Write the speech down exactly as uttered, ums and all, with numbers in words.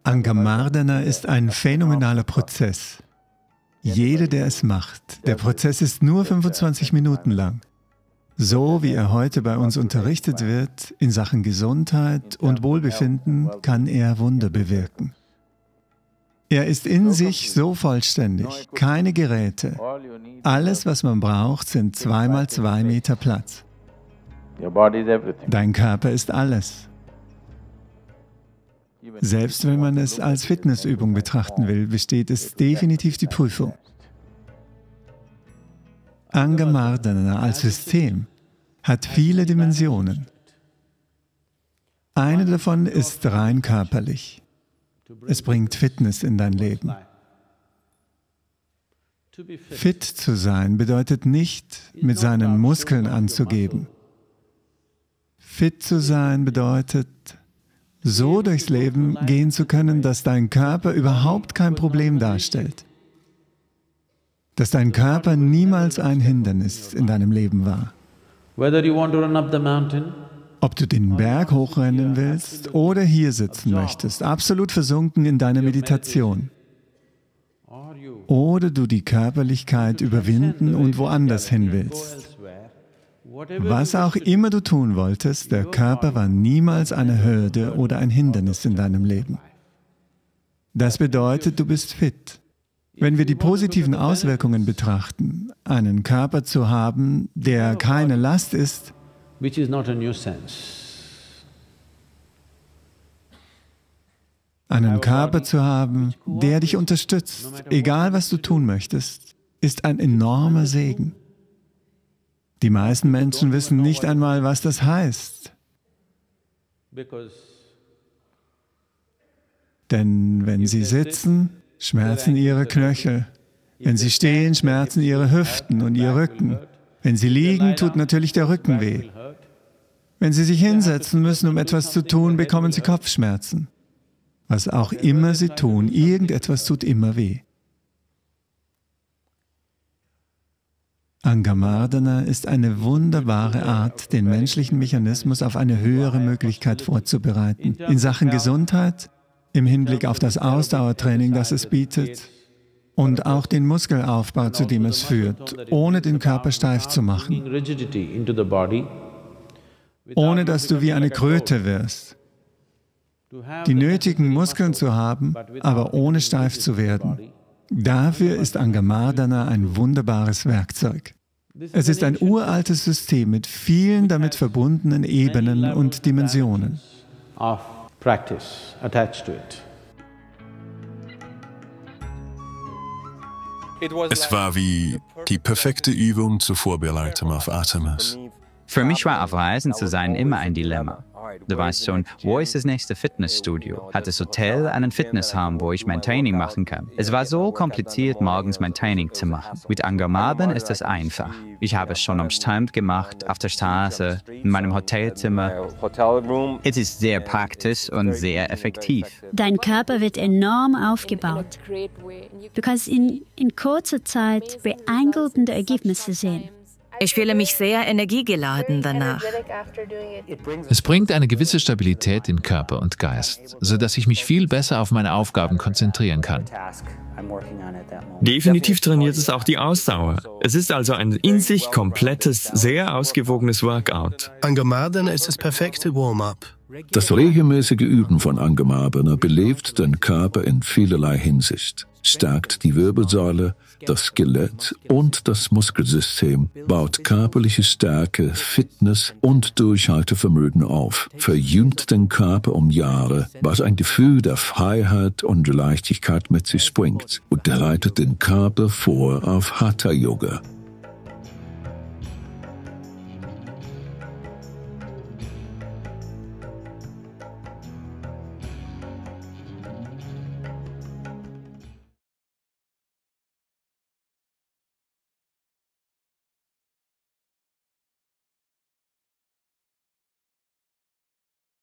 Angamardana ist ein phänomenaler Prozess. Jeder, der es macht, der Prozess ist nur fünfundzwanzig Minuten lang. So wie er heute bei uns unterrichtet wird, in Sachen Gesundheit und Wohlbefinden, kann er Wunder bewirken. Er ist in sich so vollständig, keine Geräte. Alles, was man braucht, sind zwei mal zwei Meter Platz. Dein Körper ist alles. Selbst wenn man es als Fitnessübung betrachten will, besteht es definitiv die Prüfung. Angamardana als System hat viele Dimensionen. Eine davon ist rein körperlich. Es bringt Fitness in dein Leben. Fit zu sein bedeutet nicht, mit seinen Muskeln anzugeben. Fit zu sein bedeutet, so durchs Leben gehen zu können, dass dein Körper überhaupt kein Problem darstellt. Dass dein Körper niemals ein Hindernis in deinem Leben war. Ob du den Berg hochrennen willst oder hier sitzen möchtest, absolut versunken in deiner Meditation. Oder du die Körperlichkeit überwinden und woanders hin willst. Was auch immer du tun wolltest, der Körper war niemals eine Hürde oder ein Hindernis in deinem Leben. Das bedeutet, du bist fit. Wenn wir die positiven Auswirkungen betrachten, einen Körper zu haben, der keine Last ist, einen Körper zu haben, der dich unterstützt, egal was du tun möchtest, ist ein enormer Segen. Die meisten Menschen wissen nicht einmal, was das heißt. Denn wenn sie sitzen, schmerzen ihre Knöchel. Wenn sie stehen, schmerzen ihre Hüften und ihr Rücken. Wenn sie liegen, tut natürlich der Rücken weh. Wenn sie sich hinsetzen müssen, um etwas zu tun, bekommen sie Kopfschmerzen. Was auch immer sie tun, irgendetwas tut immer weh. Angamardana ist eine wunderbare Art, den menschlichen Mechanismus auf eine höhere Möglichkeit vorzubereiten. In Sachen Gesundheit, im Hinblick auf das Ausdauertraining, das es bietet, und auch den Muskelaufbau, zu dem es führt, ohne den Körper steif zu machen, ohne dass du wie eine Kröte wirst. Die nötigen Muskeln zu haben, aber ohne steif zu werden. Dafür ist Angamardana ein wunderbares Werkzeug. Es ist ein uraltes System mit vielen damit verbundenen Ebenen und Dimensionen. Es war wie die perfekte Übung zur Vorbereitung auf Artemis. Für mich war auf Reisen zu sein immer ein Dilemma. Du weißt schon, wo ist das nächste Fitnessstudio? Hat das Hotel einen Fitnessraum, wo ich mein Training machen kann? Es war so kompliziert, morgens mein Training zu machen. Mit Angamardana ist es einfach. Ich habe es schon am Strand gemacht, auf der Straße, in meinem Hotelzimmer. Es ist sehr praktisch und sehr effektiv. Dein Körper wird enorm aufgebaut. Du kannst in, in kurzer Zeit beeindruckende Ergebnisse sehen. Ich fühle mich sehr energiegeladen danach. Es bringt eine gewisse Stabilität in Körper und Geist, sodass ich mich viel besser auf meine Aufgaben konzentrieren kann. Definitiv trainiert es auch die Ausdauer. Es ist also ein in sich komplettes, sehr ausgewogenes Workout. Angamardana ist das perfekte Warm-up. Das regelmäßige Üben von Angamardana belebt den Körper in vielerlei Hinsicht, stärkt die Wirbelsäule, das Skelett und das Muskelsystem, baut körperliche Stärke, Fitness und Durchhaltevermögen auf, verjüngt den Körper um Jahre, was ein Gefühl der Freiheit und Leichtigkeit mit sich bringt und bereitet den Körper vor auf Hatha-Yoga.